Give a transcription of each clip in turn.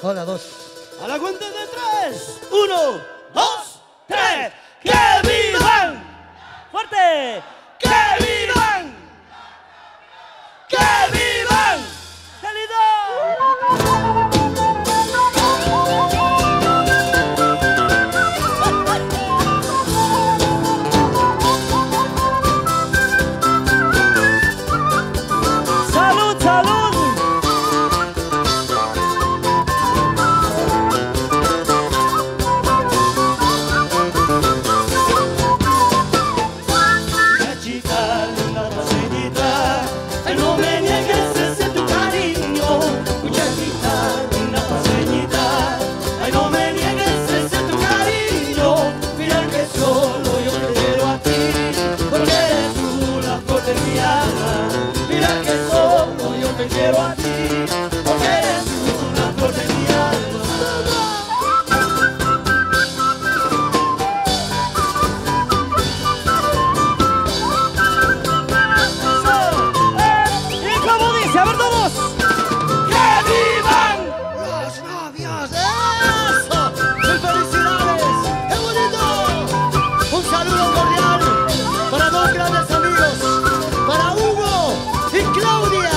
Hola, dos. A la cuenta de 3. 1, 2, 3. ¡Que vivan! ¡Fuerte! ¡Que vivan! ¡Que vivan! ¡Salud, salud! Muchachita, linda paseñita, ay, no me niegues ese tu cariño. Muchachita, linda paseñita, ay, no me niegues ese tu cariño. Mira que solo yo te quiero a ti, porque eres tú la flor de mi alma. Mira que solo yo te quiero a ti, porque eres tú la flor de mi alma. Y como dice, a ver todos. ¡Que vivan los novios! ¡Eso! ¡Mil felicidades! ¡Qué bonito! Un saludo cordial para dos grandes amigos, para Hugo y Claudia.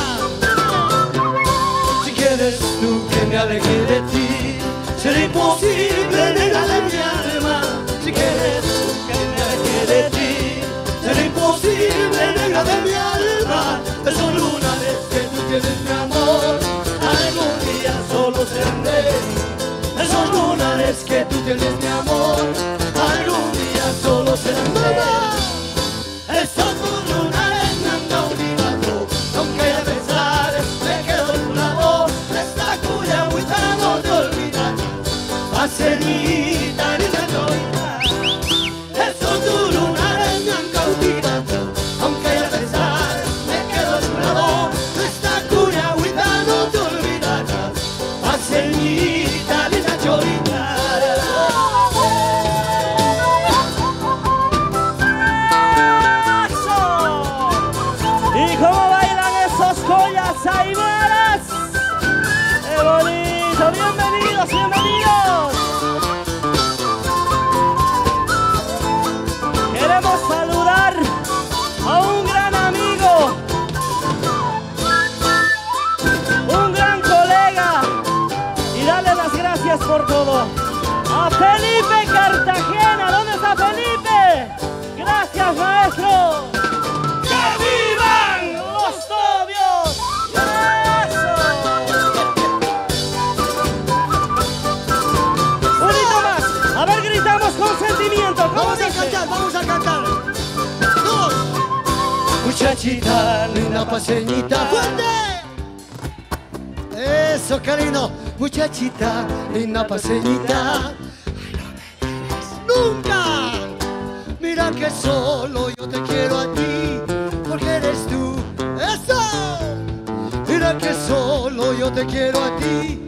Si quieres tú que me aleje de ti, será imposible negar de mi alma. Si quieres tú que me aleje de ti, será imposible negar de mi alma. Esos lunares que tú tienes, mi amor, algún día solo serán de mí. Esos lunares que tú tienes, mi amor, algún día solo serán de mí. Esos lunares me han cautivado, aunque haya pesares, me quedo a tu lado. Esta cuya agüita no te olvidas, paseñita ni la llorita. Esos lunares me han cautivado, aunque haya pesares, me quedo a tu lado. Esta cuya agüita no te olvidarás, paseñita ni la llorita. ¿Y cómo bailan esos collas aimaras? ¡Qué bonito! ¡Bienvenidos, bienvenidos! Queremos saludar a un gran amigo, un gran colega, y darle las gracias por todo. A Felipe Cartagena. ¿Dónde está Felipe? Gracias, maestro. ¡Que vivan los novios! ¡Eso! Unito más. A ver, gritamos con sentimiento. Vamos a cantar, vamos a cantar. Dos. Muchachita, linda paseñita. ¡Fuerte! Eso, cariño. Muchachita, linda paseñita. ¡Nunca! Mira que solo yo te quiero a ti, porque eres tú. ¡Eso! Mira que solo yo te quiero a ti.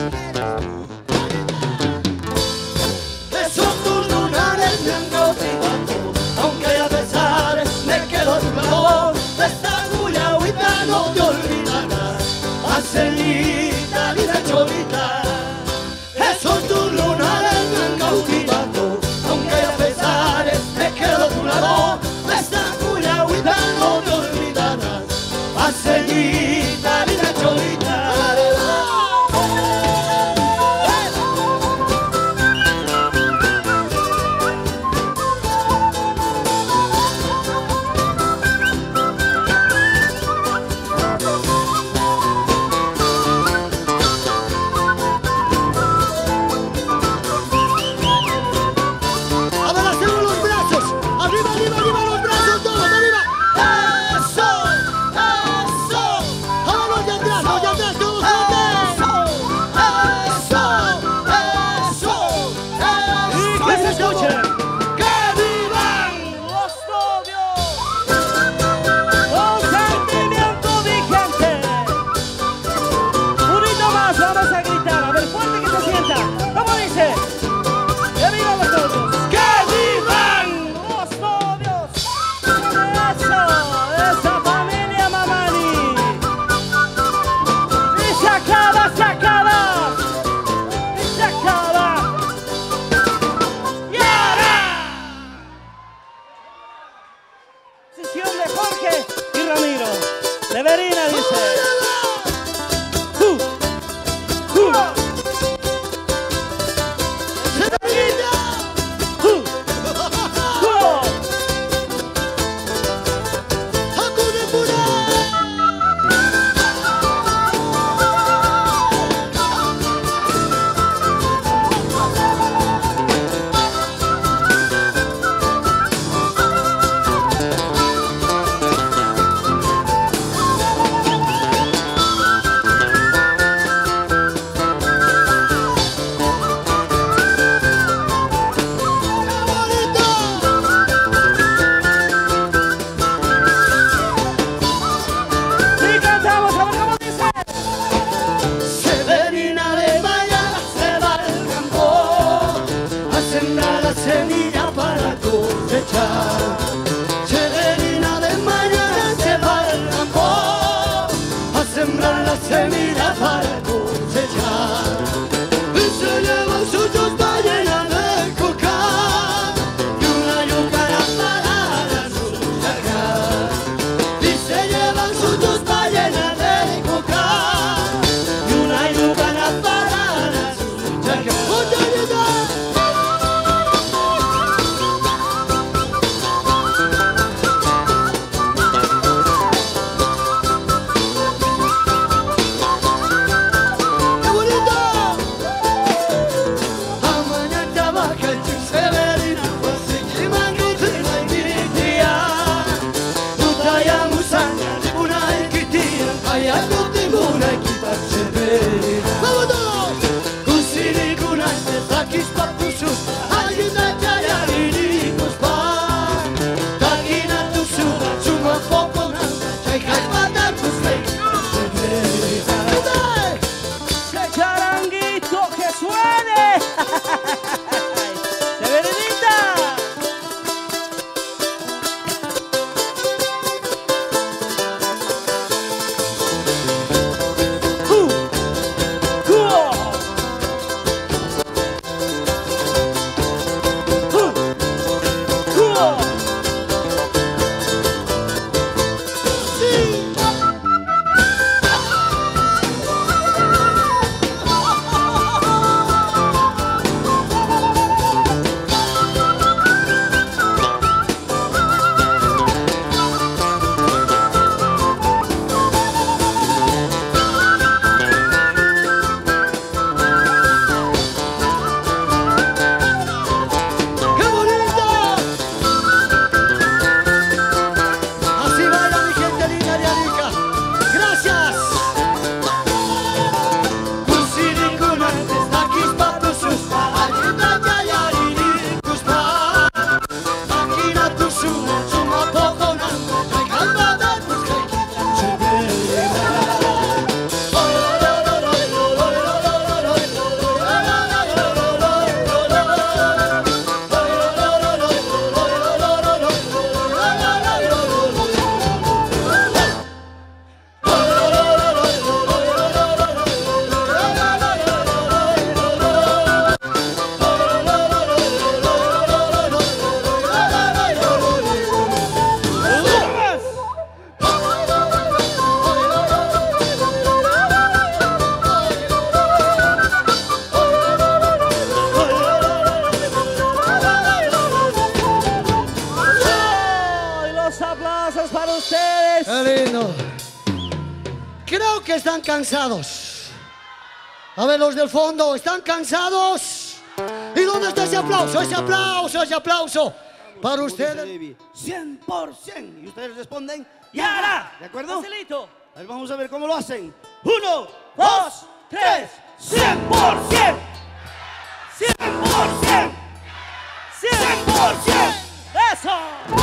Esos tus lunares me han cautivado, aunque haya pesares, me quedo a tu lado. Esta cuya agüita no te olvidarás, paseñita ni la cholita. Esos tus lunares me han cautivado, aunque haya pesares, me quedo a tu lado. Esta cuya agüita no te olvidarás, paseñita ni la cholita. A ver, hacemos los brazos. Arriba, arriba, arriba, los brazos todos, arriba. ¡Eso! ¡Eso! Ahora los de atrás, todos fuertes. ¡Y que se escuchen! ¡Que vivan los novios! ¡Con sentimiento vigente! Unito más, vamos a gritar. A ver, fuerte que se sienta. ¿Cómo dice? ¡Que vivan los novios! ¡Que vivan los novios! ¡Eso! ¡Esa familia Mamani! ¡Y se acaba, se acaba! se mira para cosechar. Y se llevan sus dos ballenas de coca y una yucara para la suya. Y se llevan sus dos ballenas de coca y una yucara para la suya. Creo que están cansados. A ver, los del fondo, ¿están cansados? ¿Y dónde está ese aplauso? Ese aplauso, ese aplauso. Para ustedes. 100%. Y ustedes responden. ¡Ya! ¿De acuerdo? Facilito. A ver, vamos a ver cómo lo hacen. 1, 2, 3. 100%. 100%. 100%. ¡Eso!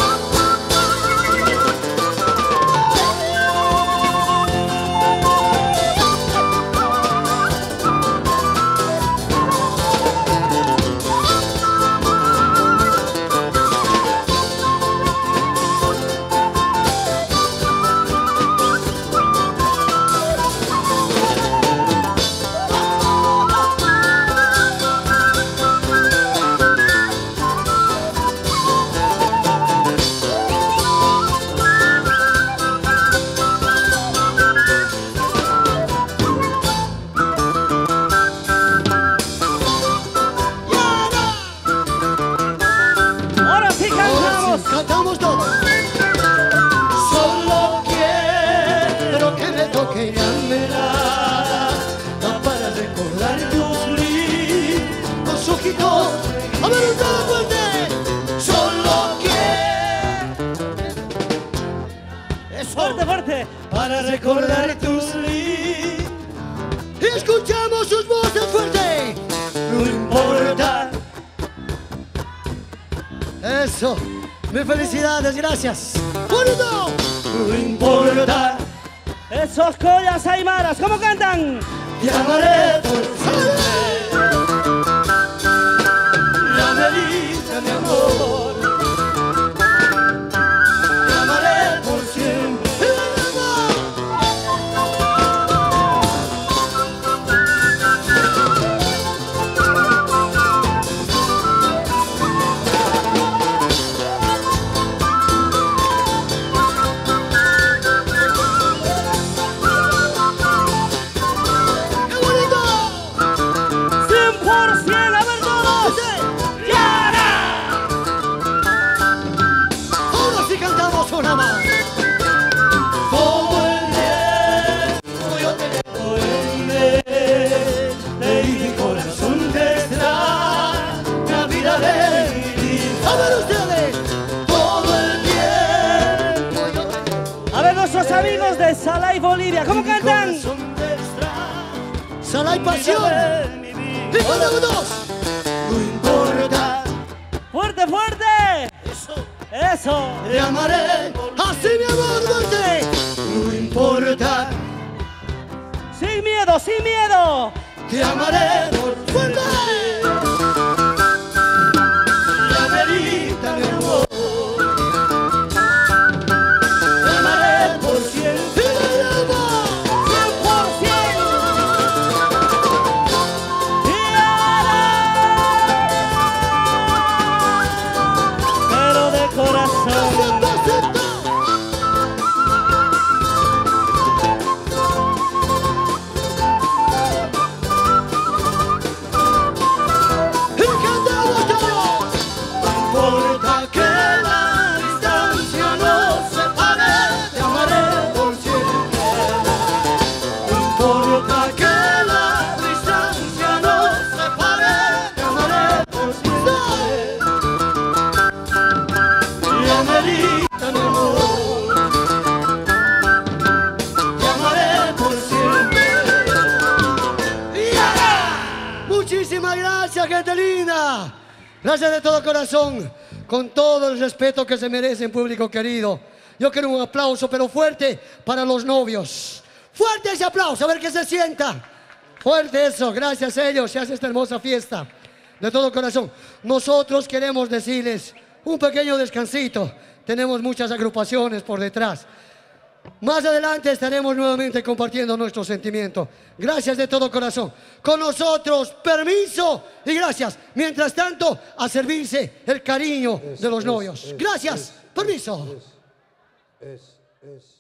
Cantamos todos. Solo quiero que me toque la mirada para recordar tus lindos ojitos. A ver, un todo fuerte. Solo quiero. Fuerte, fuerte. Para recordar tus lindos. Y escuchamos sus voces fuerte. No importa. Eso. Mis felicidades, gracias. ¡Bonito! No importa. Esos collas aymaras, ¿cómo cantan? Te amaré por siempre. La medita, mi amor. Te amaré por siempre. Sala y pasión. Y con dos. No importa. ¡Fuerte, fuerte! ¡Eso! Te amaré. Así mi amor, dulce. No importa. ¡Sin miedo, sin miedo! Te amaré por fuerte. La merita mi amor. Te amaré por siempre. Y la llamo. 100%. Y ahora, pero de corazón. Muchísimas gracias, gente linda. Gracias de todo corazón, con todo el respeto que se merecen, público querido. Yo quiero un aplauso, pero fuerte, para los novios. Fuerte ese aplauso, a ver qué se sienta. Fuerte eso, gracias a ellos se hace esta hermosa fiesta. De todo corazón. Nosotros queremos decirles un pequeño descansito. Tenemos muchas agrupaciones por detrás. Más adelante estaremos nuevamente compartiendo nuestros sentimientos. Gracias de todo corazón. Con nosotros, permiso y gracias. Mientras tanto, a servirse el cariño de los novios. Gracias, permiso. Es.